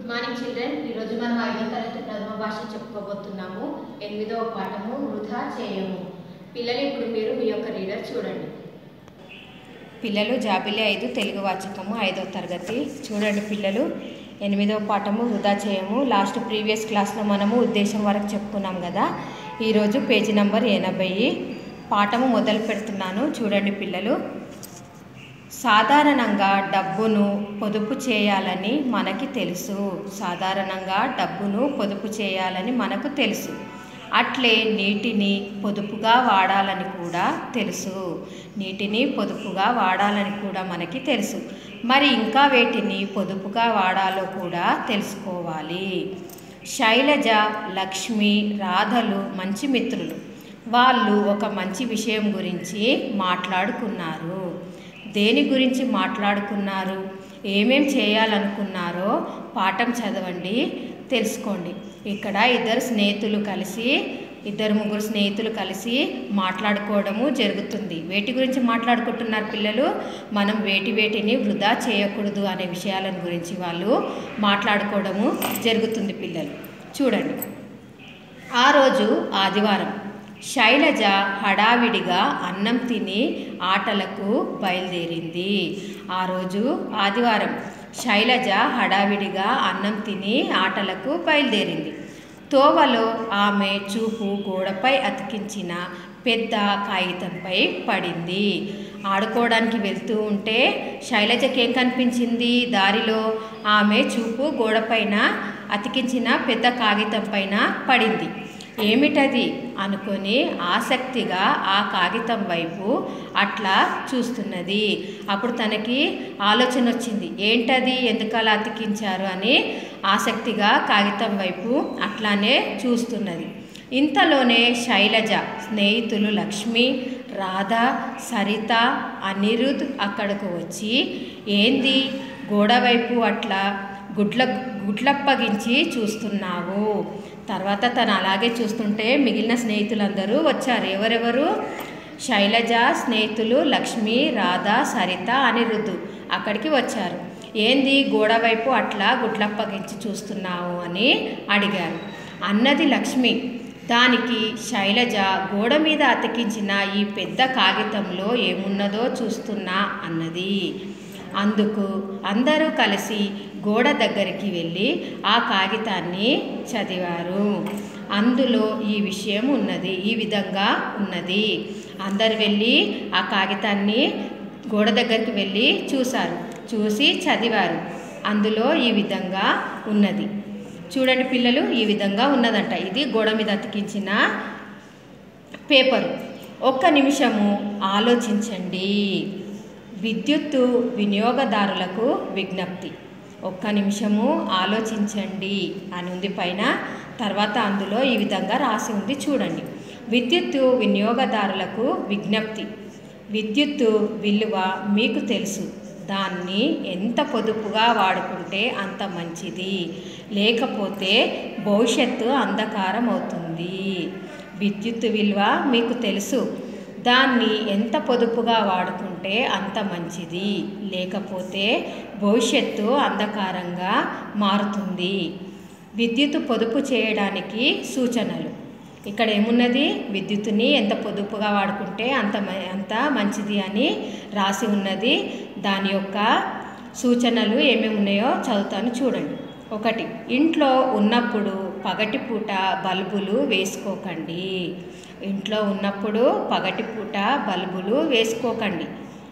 Good morning children. ఈరోజు మనం 5వ తరగతి ప్రథమ భాష చెప్పుకోబోతున్నాము. 8వ పాఠము వృధా చేయము. పిల్లలు, ఇప్పుడు మీరు మీ యొక్క రీడర్ చూడండి. పిల్లలు, జాబిలి 5 తెలుగు వాచకము 5వ తరగతి చూడండి. పిల్లలు, 8వ పాఠము వృధా చేయము. లాస్ట్ ప్రీవియస్ క్లాస్లో మనము ఉద్దేశం వరకు చెప్పుకున్నాం కదా. ఈరోజు పేజీ నంబర్ 80 పాఠము మొదలు పెడుతున్నాను. చూడండి పిల్లలు. సాధారణంగా డబ్బును పొదుపు చేయాలని మనకి తెలుసు. సాధారణంగా డబ్బును పొదుపు చేయాలని మనకు తెలుసు. అట్లే నీటిని పొదుపుగా వాడాలని కూడా తెలుసు. నీటిని పొదుపుగా వాడాలని కూడా మనకి తెలుసు. మరి ఇంకా వేటిని పొదుపుగా వాడాలో కూడా తెలుసుకోవాలి. శైలజ, లక్ష్మి, రాధలు మంచి మిత్రులు. వాళ్ళు ఒక మంచి విషయం గురించి మాట్లాడుకున్నారు. దేని గురించి మాట్లాడుకున్నారు, ఏమేం చేయాలనుకున్నారో పాఠం చదవండి, తెలుసుకోండి. ఇక్కడ ఇద్దరు ముగ్గురు స్నేహితులు కలిసి మాట్లాడుకోవడము జరుగుతుంది. వేటి గురించి మాట్లాడుకుంటున్నారు పిల్లలు? మనం వేటిని వృధా చేయకూడదు అనే విషయాలను గురించి వాళ్ళు మాట్లాడుకోవడము జరుగుతుంది. పిల్లలు చూడండి. ఆ రోజు ఆదివారం. శైలజ హడావిడిగా అన్నం తిని ఆటలకు బయలుదేరింది. ఆ రోజు ఆదివారం. శైలజ హడావిడిగా అన్నం తిని ఆటలకు బయలుదేరింది. తోవలో ఆమె చూపు గోడపై అతికించిన పెద్ద కాగితంపై పడింది. ఆడుకోవడానికి వెళ్తూ ఉంటే శైలజకి ఏం కనిపించింది? దారిలో ఆమె చూపు గోడపైన అతికించిన పెద్ద కాగితం పైన పడింది. ఏమిటది అనుకొని ఆసక్తిగా ఆ కాగితం వైపు అట్లా చూస్తున్నది. అప్పుడు తనకి ఆలోచన వచ్చింది. ఏంటది, ఎందుకు అలా అతికించారు అని ఆసక్తిగా కాగితం వైపు అట్లానే చూస్తున్నది. ఇంతలోనే శైలజ స్నేహితులు లక్ష్మి, రాధ, సరిత, అనిరుద్ అక్కడకు వచ్చి, ఏంది గోడ వైపు అట్లా గుడ్లప్పగించి చూస్తున్నావు? తర్వాత తను అలాగే చూస్తుంటే మిగిలిన స్నేహితులందరూ వచ్చారు. ఎవరెవరు? శైలజ స్నేహితులు లక్ష్మి, రాధ, సరిత, అనిరుద్ధు అక్కడికి వచ్చారు. ఏంది గోడ వైపు అట్లా గుడ్లప్పగించి చూస్తున్నావు అని అడిగారు. అన్నది లక్ష్మి. దానికి శైలజ గోడ మీద అతికించిన ఈ పెద్ద కాగితంలో ఏమున్నదో చూస్తున్నా అన్నది. అందుకు అందరూ కలిసి గోడ దగ్గరికి వెళ్ళి ఆ కాగితాన్ని చదివారు. అందులో ఈ విషయం ఉన్నది, ఈ విధంగా ఉన్నది. అందరు వెళ్ళి ఆ కాగితాన్ని గోడ దగ్గరికి వెళ్ళి చూసి చదివారు. అందులో ఈ విధంగా ఉన్నది. చూడండి పిల్లలు, ఈ విధంగా ఉన్నదంట. ఇది గోడ మీద అతికించిన పేపరు. ఒక్క నిమిషము ఆలోచించండి. విద్యుత్తు వినియోగదారులకు విజ్ఞప్తి. ఒక్క నిమిషము ఆలోచించండి అని ఉంది పైన. తర్వాత అందులో ఈ విధంగా రాసి ఉంది చూడండి. విద్యుత్తు వినియోగదారులకు విజ్ఞప్తి. విద్యుత్తు విలువ మీకు తెలుసు. దాన్ని ఎంత పొదుపుగా వాడుకుంటే అంత మంచిది, లేకపోతే భవిష్యత్తు అంధకారం అవుతుంది. విద్యుత్తు విలువ మీకు తెలుసు. దాన్ని ఎంత పొదుపుగా వాడుకుంటే అంత మంచిది, లేకపోతే భవిష్యత్తు అంధకారంగా మారుతుంది. విద్యుత్ పొదుపు చేయడానికి సూచనలు. ఇక్కడ ఏమున్నది? విద్యుత్తుని ఎంత పొదుపుగా వాడుకుంటే అంత మంచిది అని రాసి ఉన్నది. దాని యొక్క సూచనలు ఏమేమి ఉన్నాయో చదువుతాను చూడండి. 1. ఇంట్లో ఉన్నప్పుడు పగటిపూట బల్బులు వేసుకోకండి. ఇంట్లో ఉన్నప్పుడు పగటిపూట బల్బులు వేసుకోకండి.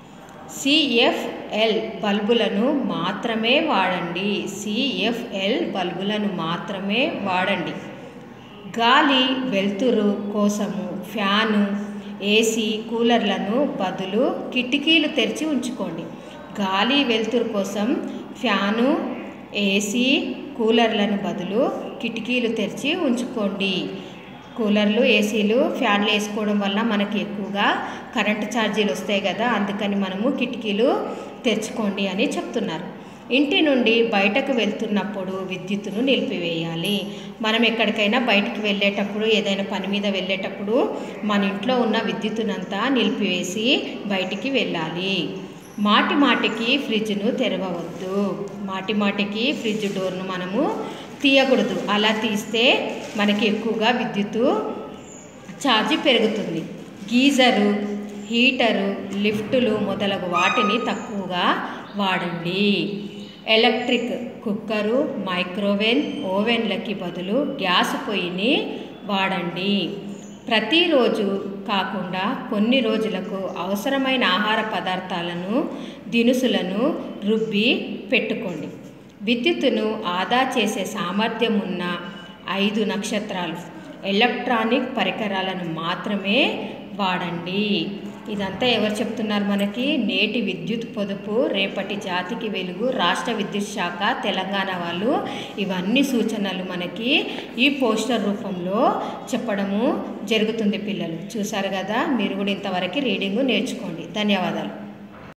CFL బల్బులను మాత్రమే వాడండి. CFL బల్బులను మాత్రమే వాడండి. గాలి వెలుతురు కోసము ఫ్యాను, AC, కూలర్లను బదులు కిటికీలు తెరిచి ఉంచుకోండి. గాలి వెలుతురు కోసం ఫ్యాను, AC, కూలర్లను బదులు కిటికీలు తెరిచి ఉంచుకోండి. కూలర్లు, ఏసీలు, ఫ్యాన్లు వేసుకోవడం వల్ల మనకి ఎక్కువగా కరెంటు ఛార్జీలు వస్తాయి కదా. అందుకని మనము కిటికీలు తెరుచుకోండి అని చెప్తున్నారు. ఇంటి నుండి బయటకు వెళ్తున్నప్పుడు విద్యుత్తును నిలిపివేయాలి. మనం ఎక్కడికైనా బయటికి వెళ్ళేటప్పుడు, ఏదైనా పని మీద వెళ్ళేటప్పుడు మన ఇంట్లో ఉన్న విద్యుత్తునంతా నిలిపివేసి బయటికి వెళ్ళాలి. మాటి మాటికి ఫ్రిడ్జ్ను తెరవవద్దు. మాటి మాటికి ఫ్రిడ్జ్ డోర్ను మనము తీయకూడదు. అలా తీస్తే మనకి ఎక్కువగా విద్యుత్తు ఛార్జీ పెరుగుతుంది. గీజరు, హీటరు, లిఫ్టులు మొదలగు వాటిని తక్కువగా వాడండి. ఎలక్ట్రిక్ కుక్కరు, మైక్రోవేవ్ ఓవెన్లకి బదులు గ్యాస్ పొయ్యిని వాడండి. ప్రతిరోజు కాకుండా కొన్ని రోజులకు అవసరమైన ఆహార పదార్థాలను, దినుసులను రుబ్బి పెట్టుకోండి. విద్యుత్తును ఆదా చేసే సామర్థ్యం ఉన్న 5 నక్షత్రాలు ఎలక్ట్రానిక్ పరికరాలను మాత్రమే వాడండి. ఇదంతా ఎవరు చెప్తున్నారు మనకి? నేటి విద్యుత్ పొదుపు రేపటి జాతికి వెలుగు, రాష్ట్ర విద్యుత్ శాఖ, తెలంగాణ వాళ్ళు ఇవన్నీ సూచనలు మనకి ఈ పోస్టర్ రూపంలో చెప్పడము జరుగుతుంది. పిల్లలు చూసారు కదా, మీరు కూడా ఇంతవరకు రీడింగు నేర్చుకోండి. ధన్యవాదాలు.